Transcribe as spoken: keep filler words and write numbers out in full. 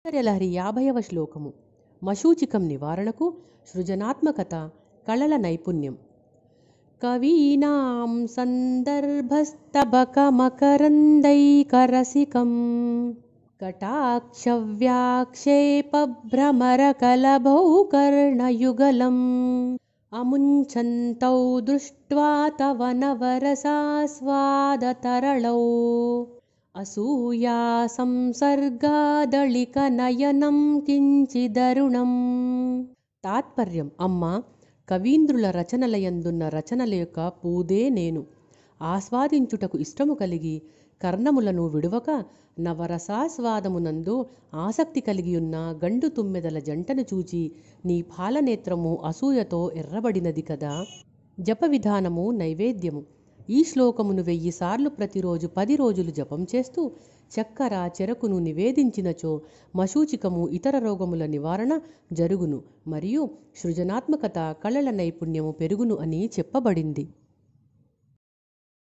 సౌందర్యలహరి యాభైవ శ్లోకము. మశూచికం నివారణకు సృజనాత్మకత, కళల నైపుణ్యం. కవీనాం సందర్భస్తబకమకరందైకరసికం కటాక్షవ్యాక్షేపభ్రమరకలభౌ కర్ణయుగలం అముంచంతౌ దృష్ట్వా తవ నవరసాస్వాద తరళౌ అసూయా-సంసర్గాదళిక-నయనం కించిదరుణం. తాత్పర్యం. అమ్మ, కవీంద్రుల రచనలయందున్న రచనల యొక్క పూదే నేను. ఆస్వాదించుటకు ఇష్టము కలిగి కర్ణములను విడువక నవరసాస్వాదమునందు ఆసక్తి కలిగియున్న గండు తుమ్మెదల జంటను చూచి నీ పాలనేత్రము అసూయతో ఎర్రబడినది కదా. జప విధానము, నైవేద్యము. ఈ శ్లోకమును వెయ్యిసార్లు ప్రతిరోజు పది రోజులు జపం చేస్తూ చక్కెర, చెరకును నివేదించినచో మశూచికము, ఇతర రోగముల నివారణ జరుగును మరియు సృజనాత్మకత, కళల నైపుణ్యము పెరుగును అని చెప్పబడింది.